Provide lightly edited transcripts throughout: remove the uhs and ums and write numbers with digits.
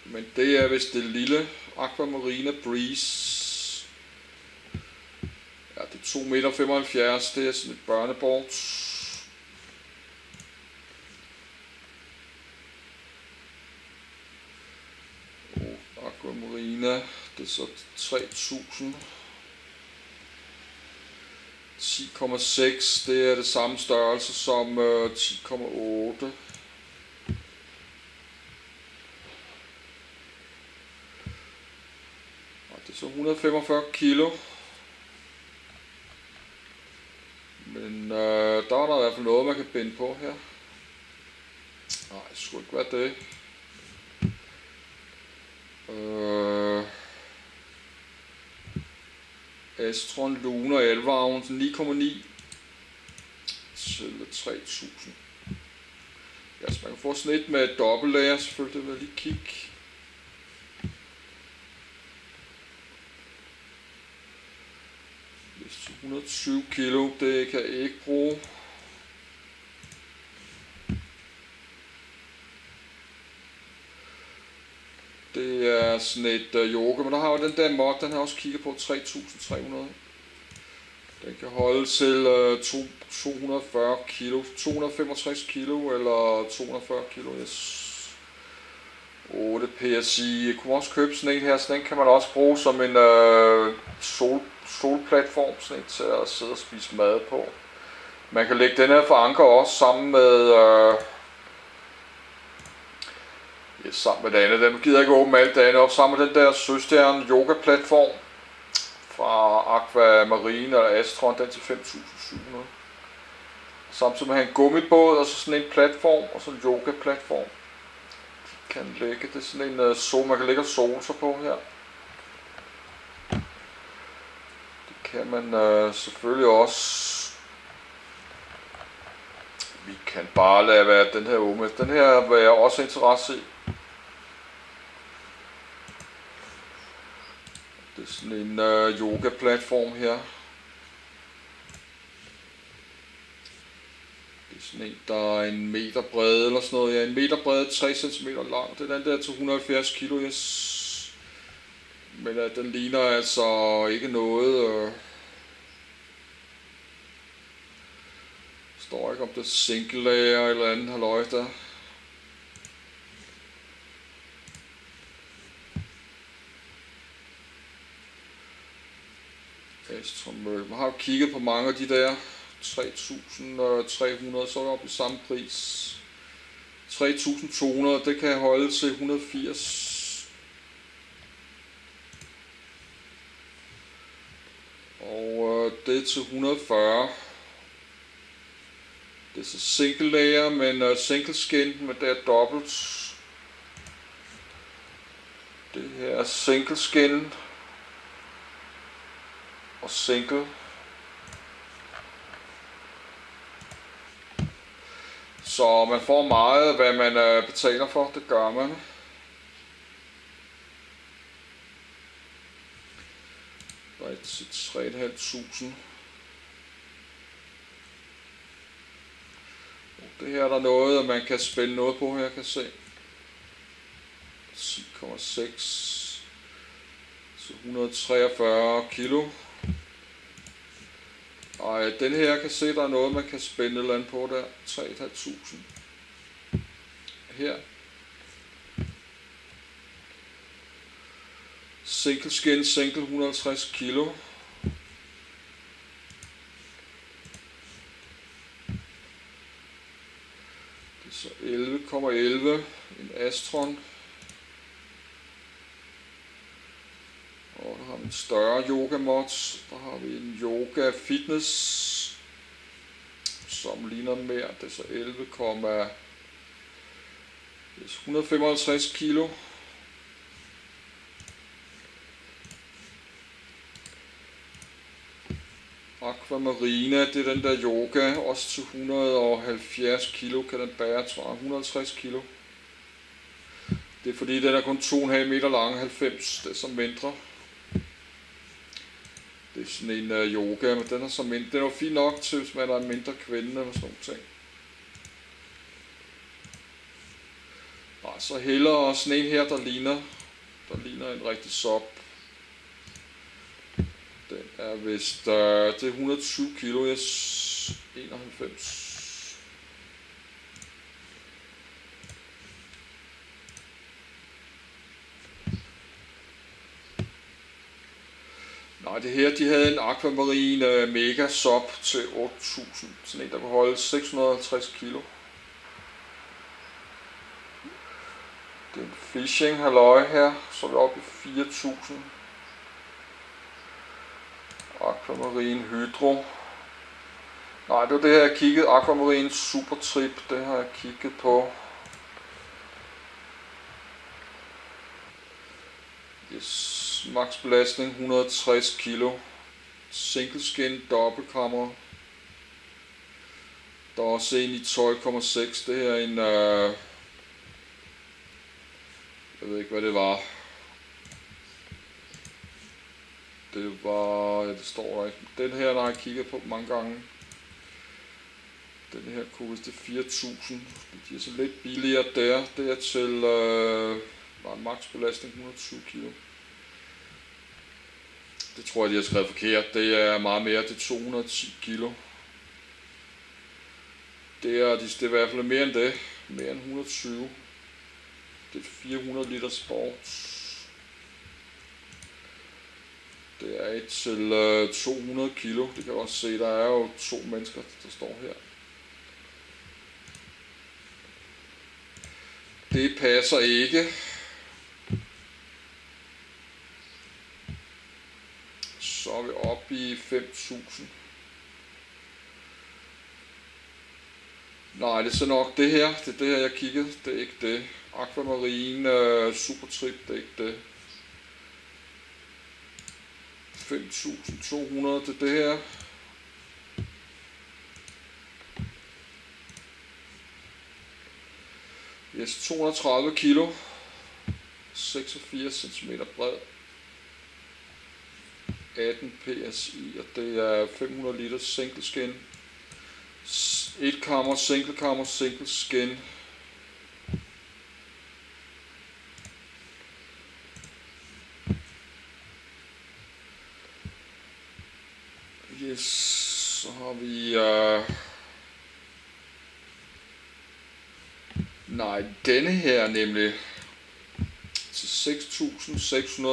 Men det er vist det lille Aquamarina Breeze. Ja, det er 2,75 meter. Det er sådan et børneboard. Aquamarina, det er så 3000. 10,6, det er det samme størrelse som 10,8. Det er så 145 kilo. Men der er der i hvert fald noget, man kan binde på her. Nej, det skulle ikke være det. Astron Lunar elvarven 9,9 til 3000. Ja, så man kan få sådan et med dobbeltlager, selvfølgelig, det vil jeg lige kigge. Hvis 120 kilo, det kan jeg ikke bruge. Det er sådan et yoga, men der har jo den der mod, den har også kigget på 3300. Den kan holde til 240 kilo, 265 kilo eller 240 kilo. Yes. 8 PSI. Jeg kunne også købe sådan en her, så den kan man også bruge som en solplatform, sådan en til at sidde og spise mad på. Man kan lægge den her for anker også sammen med sammen med det andet. Den gider ikke åbne alt det andet op. Sammen med den der Søstjerne yoga platform fra Aquamarine eller Astron, den til 5.700. Samtidig med en gummibåd og så sådan en platform og så en yoga platform. De kan lægge, det er sådan en sol, man kan lægge og sole sig på her. Det kan man selvfølgelig også. Vi kan bare lade være den her åbne. Den her vil jeg også interesse i. Det er sådan en yoga-platform her. Det er sådan en, der er 1 meter bred eller sådan noget. Ja, 1 meter bred, 3 cm lang. Det er den der til 170 kilo. Yes. Men den ligner altså ikke noget. Står ikke om det er single layer eller andet halløj der. Man har jo kigget på mange af de der 3.300, så er det oppe i samme pris. 3.200, det kan holde til 180. Og det er til 140. Det er så single layer, men single skin, men det er dobbelt. Det her er single skin og single. Så man får meget, hvad man betaler for, det gør man. Right, til 3.500. Det her er der noget, man kan spænde noget på her, kan se. 10,6. Så 143 kilo. Og den her kan se, der er noget, man kan spænde et eller andet på der. 3.500. Her. Single skin, single 150 kilo. Det er så 11,11. En Astron. Og der har vi en større yoga mod. Der har vi en yoga fitness, som ligner mere. Det er så 155 kilo. Aquamarina, det er den der yoga, også til 170 kilo kan den bære, tror jeg, 150 kilo. Det er fordi den er kun 2,5 meter lang, 90, det er så mindre. Det er sådan en yoga, men den er så mindre. Den er jo fint nok til, hvis man er en mindre kvinde eller sådan nogle ting. Nej, så hellere sådan en her, der ligner en rigtig sop. Den er vist, det er 120 kilo, 91. Nej, det her, de havde en Aquamarine Mega Sop til 8.000. Sådan en, der kunne holde 650 kilo. Det er en fishing halløj her, så er vi oppe i 4.000. Aquamarine Hydro. Nej, det var det her, jeg kiggede. Aquamarine Super Trip, det har jeg kigget på. Yes, max belastning 160 kilo. Single skin, dobbeltkammer. Der er også en i 12,6. Det her er en... jeg ved ikke, hvad det var. Det var... Ja, det står der ikke. Den her, der har jeg kigget på mange gange. Den her kunne det 4.000. De er så lidt billigere der. Det er til max belastning 120 kilo. Det tror jeg, de har skrevet forkert. Det er meget mere. Det er 210 kilo. Det er i hvert fald mere end det. Mere end 120. Det er 400 liter sport. Det er et til 200 kilo. Det kan jeg også se. Der er jo 2 mennesker, der står her. Det passer ikke. Så er vi oppe i 5.000. Nej, det er så nok det her. Det er det her, jeg kiggede. Det er ikke det. Aquamarine Super Trip, det er ikke det. 5.200, det er det her. Yes, 230 kilo. 86 cm bred. 18 psi, og det er 500 liter single skin. Et kammer, single skin. Yes, så har vi nej, denne her nemlig til 6.600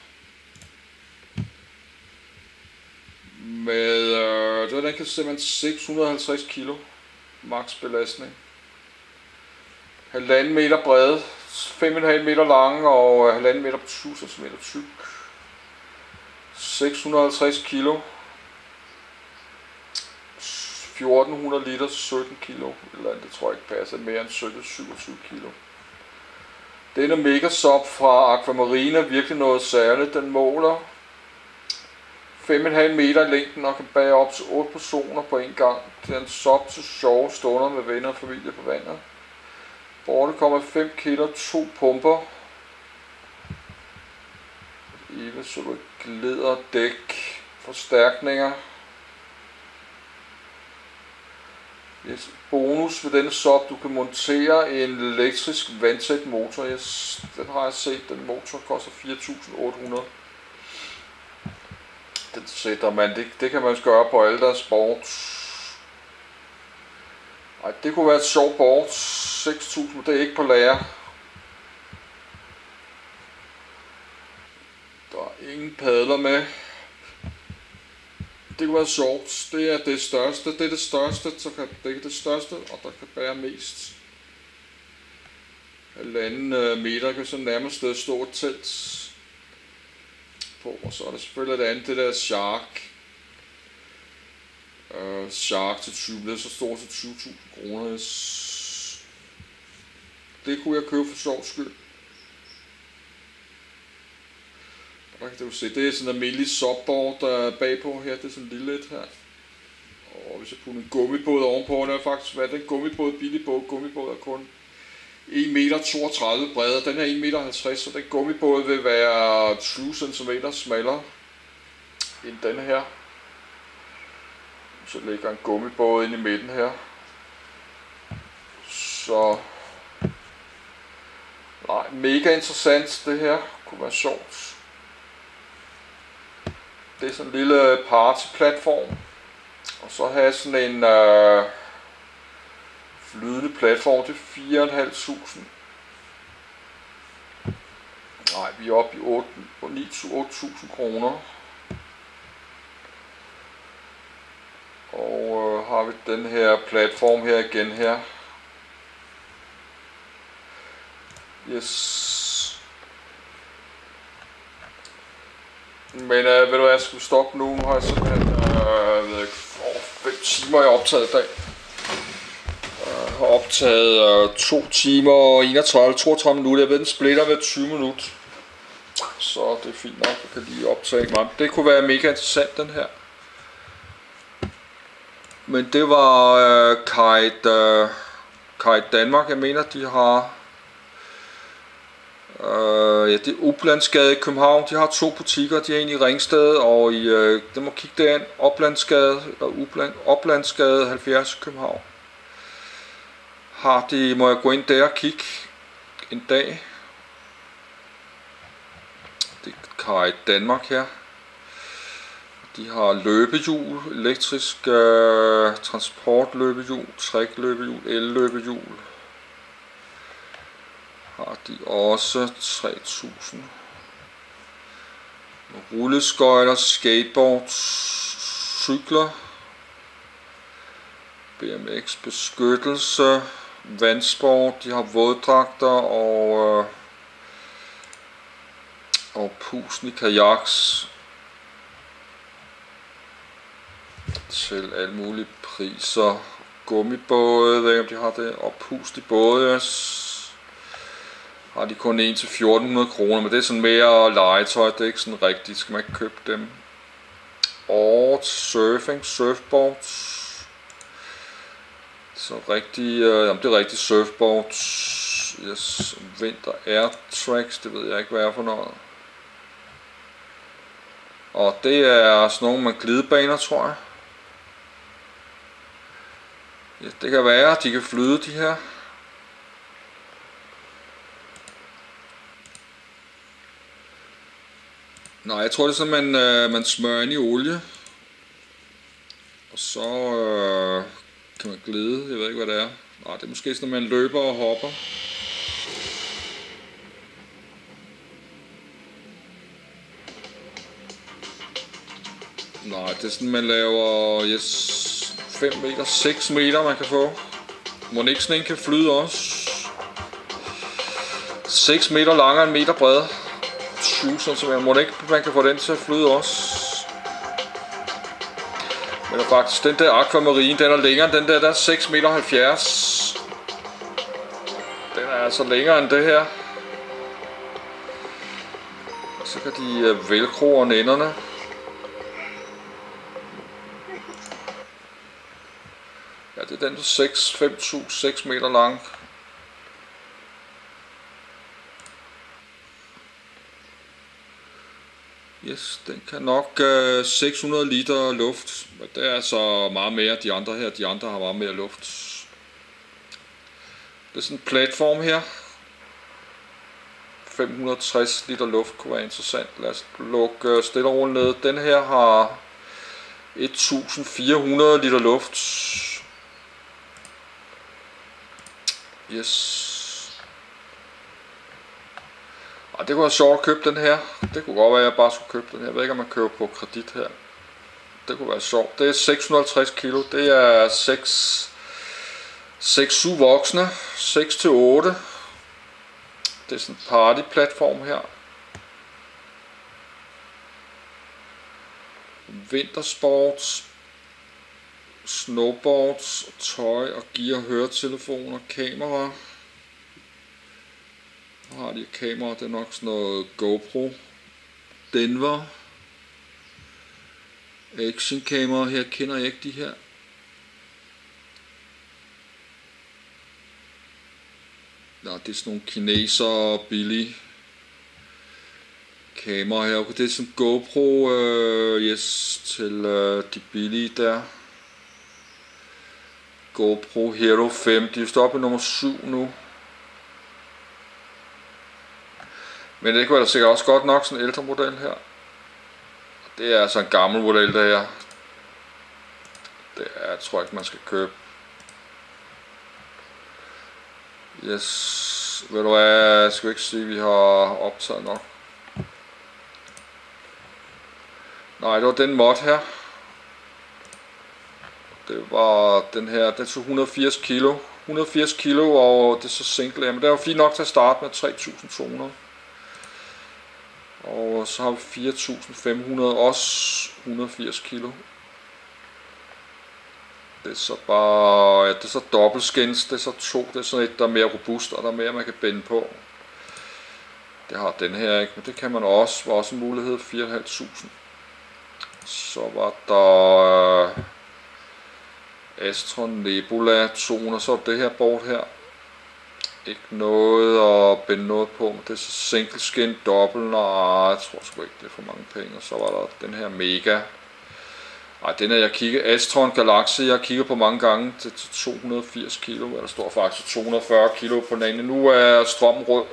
med den kan simpelthen 650 kilo max belastning. 1,5 meter brede, 5,5 meter lang og 1,5 meter på 20 cm tyk. 650 kilo. 1400 liter, 17 kilo, eller andet, det tror jeg ikke passer, mere end 27 kilo. Denne Mega Sop fra Aquamarine er virkelig noget særligt. Den måler 5,5 meter i længden og kan bære op til 8 personer på en gang. Det er en sop til sjove stunder med venner og familie på vandet. Bordet kommer 5 kilo, 2 pumper. Eve så glider dæk, forstærkninger. Yes. Bonus ved denne sop, du kan montere en elektrisk vandtæt motor. Yes. Den har jeg set, den motor koster 4.800. Den sætter man, det kan man gøre på alle deres boards. Ej, det kunne være et sjovt board. 6.000, det er ikke på lager. Der er ingen padler med. Det kunne være sjovt. Det er det største. Det er det største, så kan det er det største, og der kan bære mest. 1,5 meter kan så nærmest stå et telt på, og så er der selvfølgelig det andet, det der Shark. Shark til 20, det er så stort til 20.000 kroner. Det kunne jeg købe for sjov skyld. Der kan du se, det er sådan en almindelig subboard, der er bagpå her, det er sådan en lille et her. Og hvis jeg putter en gummibåd ovenpå, den er faktisk, hvad er den gummibåd, billig båd, gummibåd er kun 1,32 meter bred, den er 1,50 meter, så den gummibåd vil være 20 cm smallere end denne her. Så ligger en gummibåd inde i midten her. Så Nej, mega interessant det her. Kunne være sjovt. Det er sådan en lille party-platform. Og så have sådan en flydende platform til 4.500. Nej, vi er oppe i 8.000 kroner. Og har vi den her platform her igen her. Yes. Men ved du hvad, jeg skal stoppe nu. Nu har jeg simpelthen ved ikke, 5 timer jeg har optaget i dag. Jeg har optaget 2 timer og 32 minutter. Jeg ved, den splitter ved 20 minutter. Så det er fint nok, jeg kan lige optage mig. Det kunne være mega interessant, den her. Men det var Kite Danmark, jeg mener, de har... ja, det er Uplandsgade i København. De har 2 butikker, de er en i Ringsted og i... det må kigge derind, Oplandsgade 70 i København. Har de, må jeg gå ind der og kigge en dag. Det er Kite Danmark her. De har løbehjul, elektrisk transportløbehjul, trækløbehjul, el-løbehjul. Har de også 3.000. Rulleskøjter, skateboards, cykler, BMX beskyttelse, vandsport, de har våddragter og pusten i kajaks til alle mulige priser. Gummibåde, ved ikke om de har det, og pust i både. Har de kun 1 til 1.400 kroner, men det er sådan mere legetøj, det er ikke sådan rigtigt, skal man ikke købe dem. Og surfing, surfboards. Så rigtig, jamen det er rigtig surfboards. Yes, vinter air tracks, det ved jeg ikke hvad er for noget. Og det er sådan nogle med glidebaner, tror jeg. Ja, det kan være, at de kan flyde de her. Nej, jeg tror det er sådan, man smører ind i olie. Og så kan man glide, jeg ved ikke hvad det er. Nej, det er måske sådan, at man løber og hopper. Nej, det er sådan, man laver 5 meter, 6 meter man kan få. Må ikke sådan en kan flyde også. 6 meter lang og 1 meter bred. 20 cm. Må ikke man kan få den til at flyde også. Men der faktisk den der Aquamarine, den er længere end den der, der er 6,70 meter. Den er altså længere end det her. Og så kan de velcro over enderne. Ja, det er den der 6 meter lang. Yes, den kan nok 600 liter luft. Men det er altså meget mere de andre her. De andre har meget mere luft. Det er sådan en platform her. 560 liter luft kunne være interessant. Lad os lukke stille og roligt ned. Den her har 1400 liter luft. Yes. Og det kunne være sjovt at købe den her. Det kunne godt være, at jeg bare skulle købe den her. Jeg ved ikke, om man køber på kredit her. Det kunne være sjovt. Det er 650 kilo. Det er 6-7 voksne. 6-8. Det er sådan en partyplatform her. Vintersports, snowboards, tøj og gear, høretelefoner, kamera. Her har de kamera, det er nok sådan noget GoPro. Denver. Action kamera, her kender jeg ikke de her. Nå, det er sådan nogle kinesere billige kamera her. Okay, det er sådan GoPro yes, til de billige der. GoPro Hero 5, de er stoppet nummer 7 nu. Men det kunne da sikkert også godt nok sådan en ældre model her. Det er altså en gammel model, det her. Det er, jeg tror ikke man skal købe. Yes, ved du hvad, jeg skal ikke sige, at vi har optaget nok. Nej, det var den mod her. Det var den her, den tog 180 kilo. 180 kilo, og det er så single, men det var fint nok til at starte med 3200. Og så har vi 4500, også 180 kilo. Det er så bare, ja, det er så dobbeltskins, det er så to, det er sådan et, der er mere robust, og der er mere, man kan binde på. Det har den her ikke, men det kan man også, var også en mulighed, 4500. Så var der Astron Nebula 200, så det her board her. Ikke noget at binde noget på, men det er så single skin, dobbelt, og jeg tror sgu ikke, det er for mange penge. Og så var der den her Mega. Ej, den er jeg kigget, Astron Galaxy, jeg har kigget på mange gange til 280 kilo, eller der står faktisk 240 kilo på den ene. Nu er strømmen rød.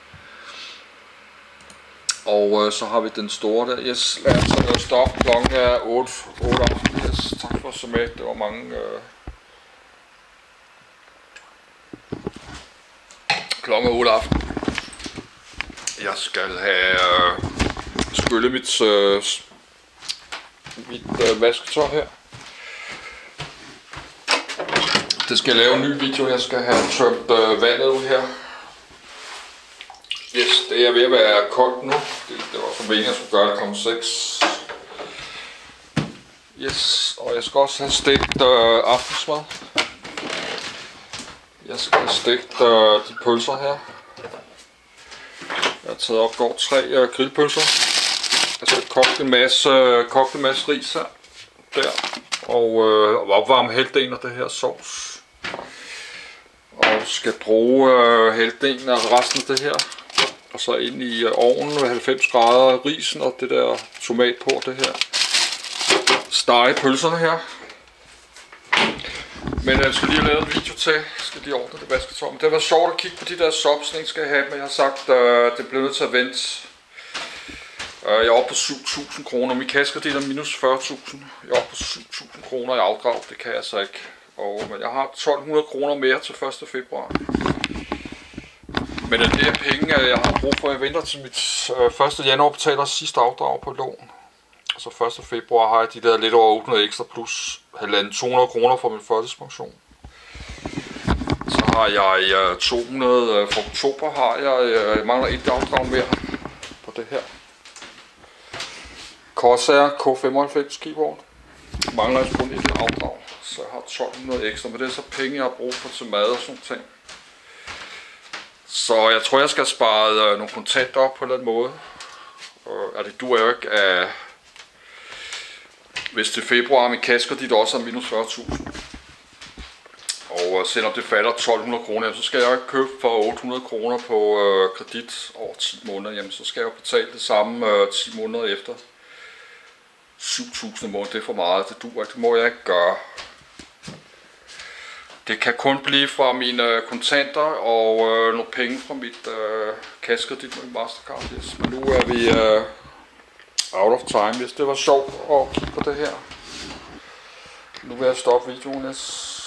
Og så har vi den store der. Yes, lad os tage noget stop. Klokken er 8 aften. Yes, tak for så med. Det var mange... Klokken er 8 aften. Jeg skal have skyllet mit vasketøj her. Det skal jeg lave en ny video. Jeg skal have tømt vandet ud her. Yes, det er ved at være koldt nu. Det var for meningen, at jeg skulle gøre det kl. 6. Yes, og jeg skal også have stegt aftensmad. Jeg skal have stegt de pølser her. Jeg har taget op går 3 grillpølser. Jeg skal koge en masse ris her. Der. Og opvarme halvdelen af det her sovs. Og skal bruge halvdelen af resten af det her. Og så ind i ovnen ved 90 grader risen og det der tomat på det her. Stege pølserne her. Men jeg skal lige have lavet en video til. Jeg skal lige ordne det vasketøj. Men det har været sjovt at kigge på de der subs, skal jeg have. Men jeg har sagt, det bliver nødt til at vente. Jeg er oppe på 7.000 kroner. Min kassekredit er minus 40.000. Jeg er oppe på 7.000 kroner i afdrag. Det kan jeg så ikke. Men jeg har 1.200 kroner mere til 1. februar. Men det er penge, jeg har brug for. Jeg venter til mit 1. januar betaler sidste afdrag på lån. Så 1. februar har jeg de der lidt over 800 ekstra plus 200 kroner for min førtidspension. Så har jeg 200 for oktober har jeg mangler et afdrag mere på det her. Corsair K95 keyboard. Mangler jeg kun et afdrag, så jeg har 1200 ekstra. Men det er så penge, jeg har brug for til mad og sådan ting. Så jeg tror, jeg skal spare nogle kontanter op på en eller anden måde. Og det duer jo ikke af... Hvis til februar min kassekredit også er minus 40.000. Og selvom det falder 1.200 kroner, så skal jeg ikke købe for 800 kroner på kredit over 10 måneder. Jamen så skal jeg betale det samme 10 måneder efter. 7.000 måneder, det er for meget. Det duer ikke, det må jeg ikke gøre. Det kan kun blive fra mine kontanter og nogle penge fra mit kassekredit med Mastercard. Yes. Men nu er vi out of time. Hvis det var sjovt at kigge på det her. Nu vil jeg stoppe videoen. Yes.